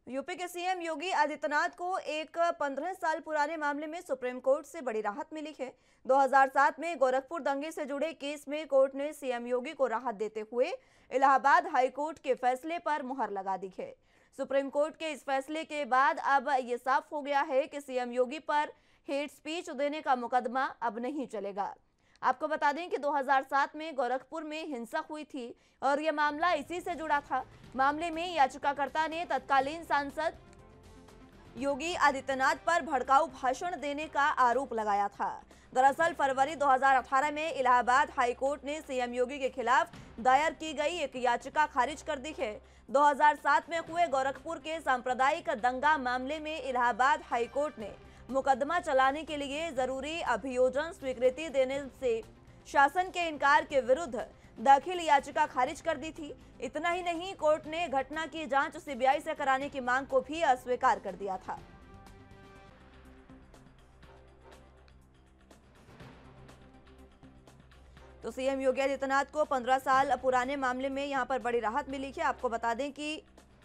UP के CM Yogi Adityanath को एक 15 साल पुराने मामले में सुप्रीम कोर्ट से बड़ी राहत मिली है। 2007 में गोरखपुर दंगे से जुड़े केस में कोर्ट ने सीएम योगी को राहत देते हुए इलाहाबाद हाई कोर्ट के फैसले पर मुहर लगा दी है। सुप्रीम कोर्ट के इस फैसले के बाद अब ये साफ हो गया है कि सीएम योगी पर हेट स्पीच देने का मुकदमा अब नहीं चलेगा। आपको बता दें कि 2007 में गोरखपुर में हिंसा हुई थी और यह मामला इसी से जुड़ा था। मामले में याचिकाकर्ता ने तत्कालीन सांसद योगी आदित्यनाथ पर भड़काऊ भाषण देने का आरोप लगाया था। दरअसल फरवरी 2018 में इलाहाबाद हाई कोर्ट ने सीएम योगी के खिलाफ दायर की गई एक याचिका खारिज कर दी है। 2007 में हुए गोरखपुर के सांप्रदायिक दंगा मामले में इलाहाबाद हाई कोर्ट ने मुकदमा चलाने के लिए जरूरी अभियोजन स्वीकृति देने से शासन के इनकार के विरुद्ध दाखिल याचिका खारिज कर दी थी। इतना ही नहीं, कोर्ट ने घटना की जांच सीबीआई से कराने की मांग को भी अस्वीकार कर दिया था। तो सीएम योगी आदित्यनाथ को 15 साल पुराने मामले में यहां पर बड़ी राहत मिली है। आपको बता दें कि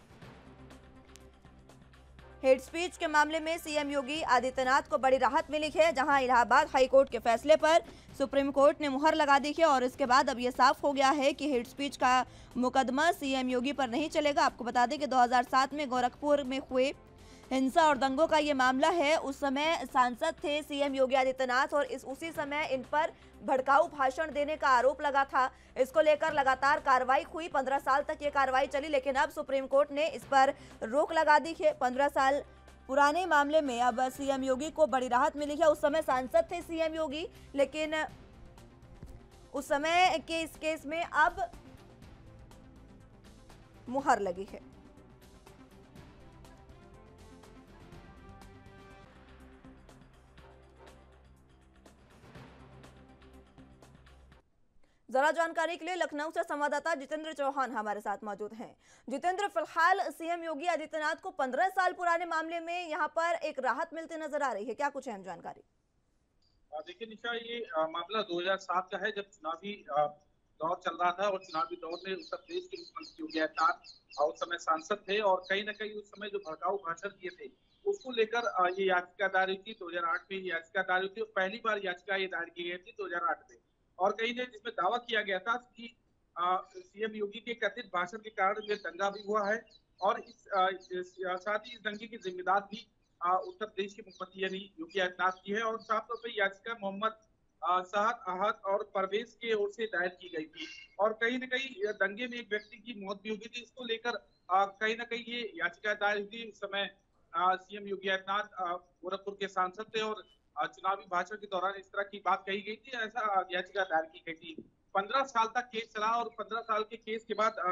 हेट स्पीच के मामले में सीएम योगी आदित्यनाथ को बड़ी राहत मिली है, जहां इलाहाबाद हाई कोर्ट के फैसले पर सुप्रीम कोर्ट ने मुहर लगा दी है और इसके बाद अब यह साफ हो गया है कि हेट स्पीच का मुकदमा सीएम योगी पर नहीं चलेगा। आपको बता दें कि 2007 में गोरखपुर में हुए हिंसा और दंगों का ये मामला है। उस समय सांसद थे सीएम योगी आदित्यनाथ और उसी समय इन पर भड़काऊ भाषण देने का आरोप लगा था। इसको लेकर लगातार कार्रवाई हुई, 15 साल तक ये कार्रवाई चली, लेकिन अब सुप्रीम कोर्ट ने इस पर रोक लगा दी है। 15 साल पुराने मामले में अब सीएम योगी को बड़ी राहत मिली है। उस समय सांसद थे सीएम योगी, लेकिन उस समय के इस केस में अब मुहर लगी है। जरा जानकारी के लिए लखनऊ से संवाददाता जितेंद्र चौहान हमारे साथ मौजूद हैं। जितेंद्र, फिलहाल सीएम योगी आदित्यनाथ को 15 साल पुराने मामले में यहां पर एक राहत मिलती नजर आ रही है, क्या कुछ अहम जानकारी? देखिए निशा, ये मामला 2007 का है, जब चुनावी दौर चल रहा था और चुनावी दौर में उत्तर प्रदेश के मुख्यमंत्री योगी आदित्यनाथ उस समय सांसद थे और कहीं ना कहीं उस समय जो भड़काऊ भाषण किए थे उसको लेकर ये याचिका दायर हुई थी। 2008 में याचिका दायर हुई थी और पहली बार याचिका ये दायर की गई थी 2008 में, और कहीं ने जिसमें दावा किया गया था कि सीएम योगी के कथित भाषण के कारण ये दंगा भी हुआ है और साथ ही इस दंगे के जिम्मेदार भी उत्तर प्रदेश के मुख्यमंत्री यानी योगी आदित्यनाथ की है। और साफ तौर पर याचिका मोहम्मद साहद, आहद और परवेज की ओर से दायर की गई थी और कहीं न कहीं दंगे में एक व्यक्ति की मौत भी हुई थी। इसको लेकर कहीं न कहीं ये याचिका दायर हुई थी। उस समय सीएम योगी आदित्यनाथ गोरखपुर के सांसद थे और चुनावी भाषण के दौरान इस तरह की बात कही गई थी, ऐसा याचिका दायर की गई थी। 15 साल तक केस चला और 15 साल के केस के बाद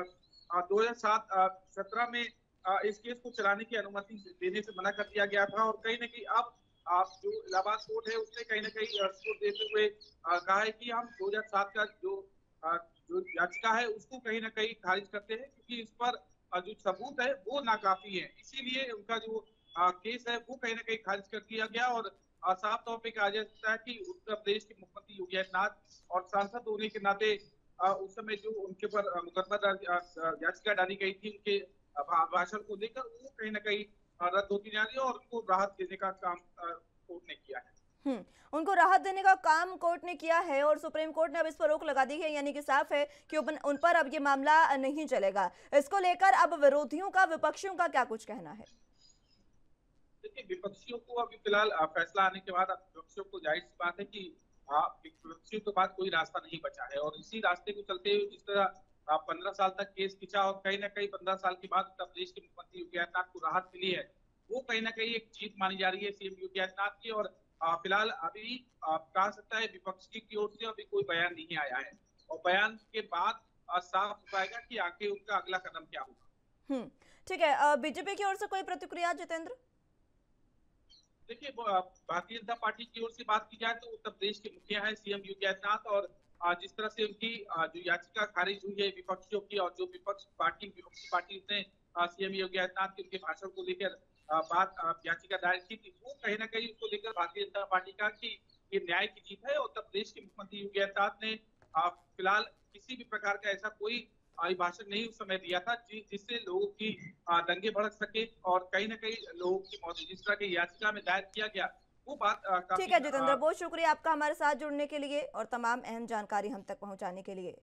2017 में इस केस को चलाने की अनुमति देने से मना कर दिया गया था और कहीं न कहीं अब जो इलाहाबाद कोर्ट है उसने कहीं न कहीं इसको देते हुए कहा है कि हम 2007 का जो याचिका है उसको कहीं न कहीं खारिज करते हैं, क्योंकि इस पर जो सबूत है वो नाकाफी है। इसीलिए उनका जो केस है वो कहीं न कहीं खारिज कर दिया गया और साफ तौर पे कहा जा सकता है कि उत्तर प्रदेश के मुख्यमंत्री योगी आदित्यनाथ और सांसद होने के नाते उस समय जो उनके ऊपर मुकदमा याचिका डाली गई थी उनके भाषण को लेकर, वो कहीं न कहीं रद्द होती जा रही है और उनको राहत देने का काम कोर्ट ने किया है। उनको राहत देने का काम कोर्ट ने किया है और सुप्रीम कोर्ट ने अब इस पर रोक लगा दी है, यानी कि साफ है कि उन पर अब ये मामला नहीं चलेगा। इसको लेकर अब विरोधियों का, विपक्षियों का क्या कुछ कहना है? देखिए, विपक्षियों को अभी फिलहाल फैसला आने के बाद विपक्षियों को जाहिर सी बात है कि विपक्षियों के बाद कोई रास्ता नहीं बचा है और इसी रास्ते को चलते हुए जिस तरह 15 साल तक केस खिंचा और कहीं ना कहीं 15 साल के बाद उत्तर प्रदेश के मुख्यमंत्री योगी आदित्यनाथ को राहत मिली है, वो कहीं ना कहीं एक जीत मानी जा रही है सीएम योगी आदित्यनाथ की। और फिलहाल अभी कहा सकता है विपक्ष की ओर से अभी कोई बयान नहीं आया है और बयान के बाद साफ हो पाएगा कि आगे उनका अगला कदम क्या होगा। ठीक है, बीजेपी की ओर से कोई प्रतिक्रिया जितेंद्र? देखिए, भारतीय जनता पार्टी की ओर से बात की जाए तो उत्तर प्रदेश के मुखिया है सीएम योगी आदित्यनाथ और जिस तरह से उनकी जो याचिका खारिज हुई है विपक्षियों की और जो विपक्षी पार्टी ने सीएम योगी आदित्यनाथ के उनके भाषण को लेकर याचिका दायर की थी, वो कहीं ना कहीं उसको लेकर भारतीय जनता पार्टी का कि ये न्याय की जीत है। उत्तर प्रदेश के मुख्यमंत्री योगी आदित्यनाथ ने फिलहाल किसी भी प्रकार का ऐसा कोई अभिभाषण नहीं उस समय दिया था जिससे लोगों की दंगे भड़क सके और कहीं ना कहीं लोगों की मौत, जिस तरह की याचिका में दायर किया गया, वो बात ठीक काफी है जितेंद्र, बहुत शुक्रिया आपका हमारे साथ जुड़ने के लिए और तमाम अहम जानकारी हम तक पहुंचाने के लिए।